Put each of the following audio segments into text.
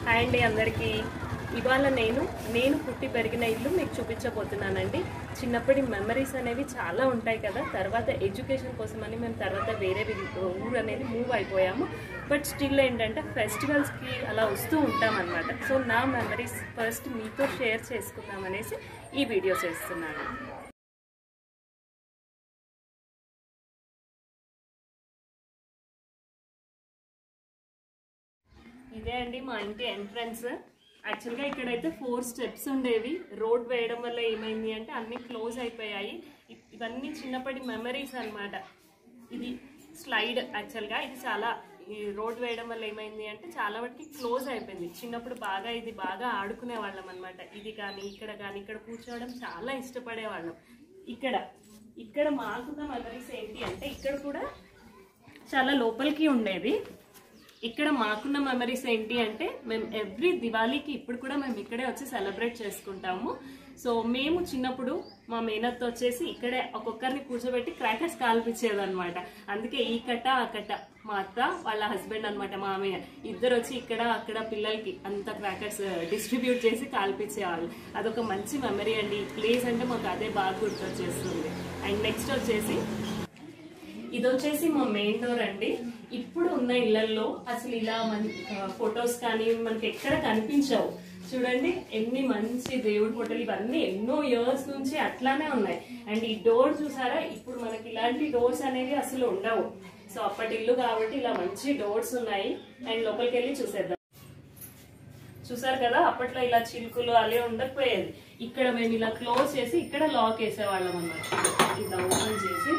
Hi అండి అందరికీ. ఇవాళ నేను పుట్టి పెరిగిన ఇల్లు మీకు చూపించబోతున్నానండి. చిన్నప్పటి మెమరీస్ అనేవి చాలా ఉంటాయి కదా. తర్వాత ఎడ్యుకేషన్ కోసమని మేము తర్వాత వేరే ఊరు అనేది మూవ్ అయిపోయాము. బట్ స్టిల్ ఏంటంటే ఫెస్టివల్స్కి అలా వస్తూ ఉంటాం అన్నమాట. సో నా మెమరీస్ ఫస్ట్ మీతో షేర్ చేసుకుందాం అనేసి ఈ వీడియో చేస్తున్నాను. ఇదే అండి మా ఇంటి ఎంట్రన్స్. యాక్చువల్గా ఇక్కడైతే 4 స్టెప్స్ ఉండేవి. రోడ్ వేయడం వల్ల ఏమైంది అంటే అన్నీ క్లోజ్ అయిపోయాయి. ఇవన్నీ చిన్నప్పటి మెమరీస్ అన్నమాట. ఇది స్లైడ్. యాక్చువల్గా ఇది చాలా రోడ్ వేయడం వల్ల ఏమైంది అంటే చాలా వాటికి క్లోజ్ అయిపోయింది. చిన్నప్పుడు ఇది బాగా ఆడుకునే వాళ్ళం అనమాట. ఇది కానీ ఇక్కడ కూర్చోవడం చాలా ఇష్టపడేవాళ్ళం. ఇక్కడ మాకున్న మెమరీస్ ఏంటి అంటే ఇక్కడ కూడా చాలా లోపలికి ఉండేది. ఇక్కడ మాకున్న మెమరీస్ ఏంటి అంటే మేము ఎవ్రీ దివాళీకి ఇప్పుడు కూడా మేము ఇక్కడే వచ్చి సెలబ్రేట్ చేసుకుంటాము. సో మేము చిన్నప్పుడు మా మేనత్తో వచ్చేసి ఇక్కడే ఒక్కొక్కరిని కూర్చోబెట్టి క్రాకర్స్ కాల్పించేదన్నమాట. అందుకే ఈ కట్ట ఆ కట్ట మా అత్త వాళ్ళ హస్బెండ్ అనమాట మామయ్య ఇద్దరు వచ్చి ఇక్కడ అక్కడ పిల్లలకి అంత క్రాకర్స్ డిస్ట్రిబ్యూట్ చేసి కాల్పించేవాళ్ళు. అదొక మంచి మెమరీ అండి. ఈ ప్లేస్ అంటే మాకు అదే బాగా గుర్తొచ్చేస్తుంది. అండ్ నెక్స్ట్ వచ్చేసి ఇది వచ్చేసి మా మెయిన్ డోర్ అండి. ఇప్పుడు ఉన్న ఇళ్లలో అసలు ఇలా ఫొటోస్ కానీ మనకి ఎక్కడ కనిపించవు. చూడండి ఎన్ని మంచి దేవుడి ఫోటోలు, ఇవన్నీ ఎన్నో ఇయర్స్ నుంచి అట్లానే ఉన్నాయి. అండ్ ఈ డోర్ చూసారా, ఇప్పుడు మనకి ఇలాంటి డోర్స్ అనేవి అసలు ఉండవు. సో అప్పటి ఇల్లు కాబట్టి ఇలా మంచి డోర్స్ ఉన్నాయి. అండ్ లోపలికి వెళ్ళి చూసేద్దాం. చూసారు కదా, అప్పట్లో ఇలా చిలుకులు అలా ఉండకపోయేది. ఇక్కడ మేము ఇలా క్లోజ్ చేసి ఇక్కడ లాక్ వేసేవాళ్ళం అన్నమాట. ఇలా ఓపెన్ చేసి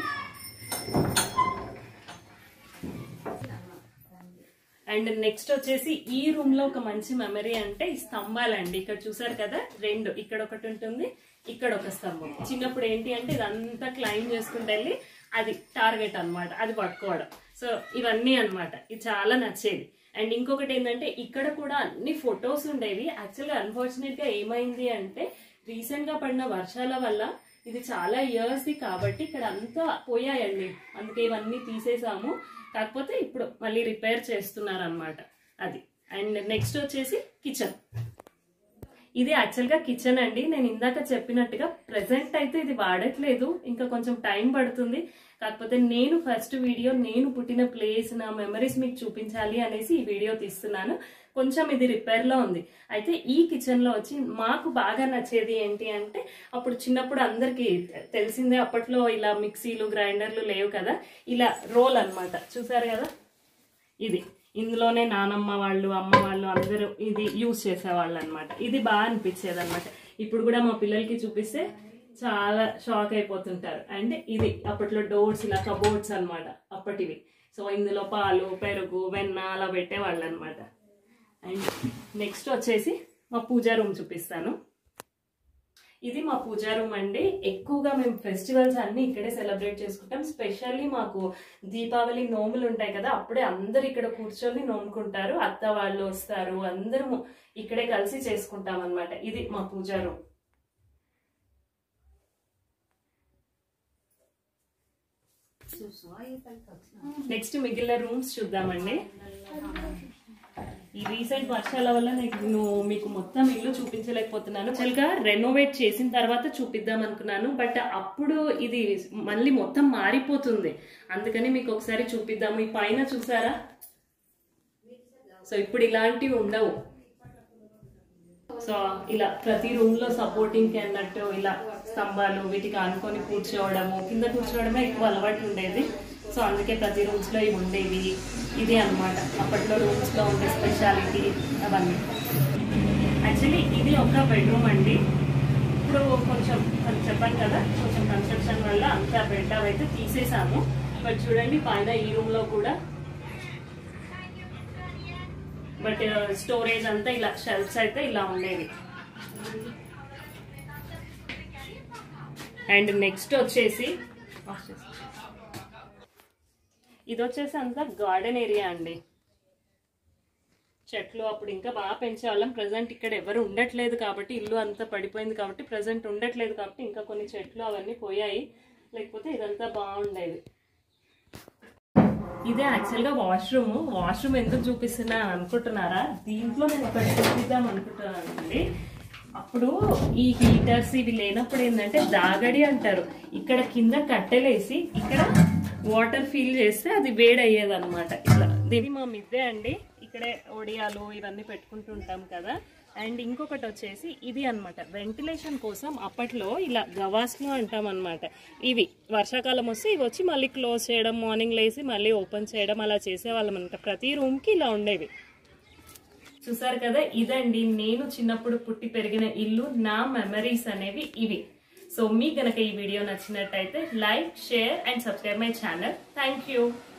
అండ్ నెక్స్ట్ వచ్చేసి ఈ రూమ్ లో ఒక మంచి మెమరీ అంటే ఈ స్తంభాలండి. ఇక్కడ చూసారు కదా, 2 ఇక్కడ ఒకటి ఉంటుంది, ఇక్కడ ఒక స్తంభం. చిన్నప్పుడు ఏంటి అంటే ఇదంతా క్లైమ్ చేసుకుంటూ వెళ్ళి అది టార్గెట్ అనమాట, అది పట్టుకోవడం. సో ఇవన్నీ అనమాట, ఇది చాలా నచ్చేది. అండ్ ఇంకొకటి ఏంటంటే ఇక్కడ కూడా అన్ని ఫొటోస్ ఉండేవి. యాక్చువల్గా అన్ఫార్చునేట్ గా ఏమైంది అంటే రీసెంట్ గా పడిన వర్షాల వల్ల ఇది చాలా ఇయర్స్ ది కాబట్టి ఇక్కడ అంతా పోయాయండి. అందుకే ఇవన్నీ తీసేసాము. కాకపోతే ఇప్పుడు మళ్ళీ రిపేర్ చేస్తున్నారు అనమాట అది. అండ్ నెక్స్ట్ వచ్చేసి కిచెన్. ఇది యాక్చువల్గా కిచెన్ అండి. నేను ఇందాక చెప్పినట్టుగా ప్రెసెంట్ అయితే ఇది వాడట్లేదు, ఇంకా కొంచెం టైం పడుతుంది. కాకపోతే నేను ఫస్ట్ వీడియో నేను పుట్టిన ప్లేస్ నా మెమరీస్ మీకు చూపించాలి అనేసి ఈ వీడియో తీస్తున్నాను. కొంచెం ఇది రిపేర్ లో ఉంది. అయితే ఈ కిచెన్ లో వచ్చి మాకు బాగా నచ్చేది ఏంటి అంటే అప్పుడు చిన్నప్పుడు అందరికి తెలిసిందే, అప్పట్లో ఇలా మిక్సీలు గ్రైండర్లు లేవు కదా, ఇలా రోల్ అన్నమాట. చూసారు కదా, ఇది ఇందులోనే నానమ్మ వాళ్ళు అమ్మ వాళ్ళు అందరూ ఇది యూజ్ చేసేవాళ్ళు అనమాట. ఇది బాగా అనిపించేది అనమాట. ఇప్పుడు కూడా మా పిల్లలకి చూపిస్తే చాలా షాక్ అయిపోతుంటారు. అండ్ ఇది అప్పట్లో డోర్స్ ఇలా కబోర్డ్స్ అనమాట అప్పటివి. సో ఇందులో పాలు పెరుగు వెన్న అలా పెట్టేవాళ్ళు అనమాట. అండ్ నెక్స్ట్ వచ్చేసి మా పూజా రూమ్ చూపిస్తాను. ఇది మా పూజా రూమ్ అండి. ఎక్కువగా మేము ఫెస్టివల్స్ అన్ని ఇక్కడే సెలబ్రేట్ చేసుకుంటాం. స్పెషల్లీ మాకు దీపావళి నోములు ఉంటాయి కదా, అప్పుడే అందరు ఇక్కడ కూర్చొని నోముకుంటారు. అత్త వాళ్ళు వస్తారు, అందరము ఇక్కడే కలిసి చేసుకుంటాం అనమాట. ఇది మా పూజా రూమ్. నెక్స్ట్ మిగిలిన రూమ్స్ చూద్దామండి. ఈ రీసెంట్ వర్షాల వల్ల నేను మీకు మొత్తం ఇల్లు చూపించలేకపోతున్నాను. యాక్చువల్గా రెనోవేట్ చేసిన తర్వాత చూపిద్దాం అనుకున్నాను, బట్ అప్పుడు ఇది మళ్ళీ మొత్తం మారిపోతుంది. అందుకని మీకు ఒకసారి చూపిద్దాము. ఈ పైన చూసారా, సో ఇప్పుడు ఇలాంటివి ఉండవు. సో ఇలా ప్రతి రూమ్ లో సపోర్టింగ్ కి అన్నట్టు ఇలా స్తంభాలు వీటికి అనుకొని కూర్చోవడము, కింద కూర్చోవడమే ఎక్కువ అలవాటు ఉండేది. సో అందుకే ప్రతి రూమ్స్ లో ఇవి ఉండేవి. ఇది అనమాట అప్పట్లో రూమ్స్ లో ఉండే స్పెషాలిటీ అవన్నీ. యాక్చువల్లీ ఇది ఒక బెడ్రూమ్ అండి. ఇప్పుడు కొంచెం చెప్పాను కదా, కొంచెం కన్స్ట్రక్షన్ వల్ల అంతా బెడ్ అవైతే తీసేసాము. బట్ చూడండి పైన ఈ రూమ్ లో కూడా బట్ స్టోరేజ్ అంతా ఇలా షెల్ఫ్స్ అయితే ఇలా ఉండేవి. అండ్ నెక్స్ట్ వచ్చేసి ఇది వచ్చేసి అంతా గార్డెన్ ఏరియా అండి. చెట్లు అప్పుడు ఇంకా బాగా పెంచేవాళ్ళం. ప్రజెంట్ ఇక్కడ ఎవరు ఉండట్లేదు కాబట్టి, ఇల్లు అంతా పడిపోయింది కాబట్టి ప్రజెంట్ ఉండట్లేదు కాబట్టి ఇంకా కొన్ని చెట్లు అవన్నీ పోయాయి. లేకపోతే ఇదంతా బాగుండేది. ఇదే యాక్చువల్ గా వాష్రూమ్ ఎందుకు చూపిస్తున్నా అనుకుంటున్నారా? దీంట్లో నేను ఇక్కడ చూపిద్దాం అనుకుంటున్నానండి. అప్పుడు ఈ హీటర్స్ ఇవి లేనప్పుడు ఏంటంటే దాగడి అంటారు. ఇక్కడ కింద కట్టెలేసి ఇక్కడ వాటర్ ఫిల్ చేస్తే అది వేడి అయ్యేది అనమాట. ఇట్లా దీని మా మిద్దే అండి. ఇక్కడే ఒడియాలు ఇవన్నీ పెట్టుకుంటుంటాం కదా. అండ్ ఇంకొకటి వచ్చేసి ఇది అనమాట, వెంటిలేషన్ కోసం అప్పట్లో ఇలా గవాస్లు అంటాం అనమాట. ఇవి వర్షాకాలం వస్తే ఇవి వచ్చి మళ్ళీ క్లోజ్ చేయడం, మార్నింగ్ లేసి మళ్ళీ ఓపెన్ చేయడం అలా చేసేవాళ్ళం అనమాట. ప్రతి రూమ్ కి ఇలా ఉండేవి. చూసారు కదా, ఇదండి నేను చిన్నప్పుడు పుట్టి పెరిగిన ఇల్లు. నా మెమరీస్ అనేవి ఇవి. సో మీకు గనక ఈ వీడియో నచ్చినట్టయితే like, share and subscribe my channel. Thank you.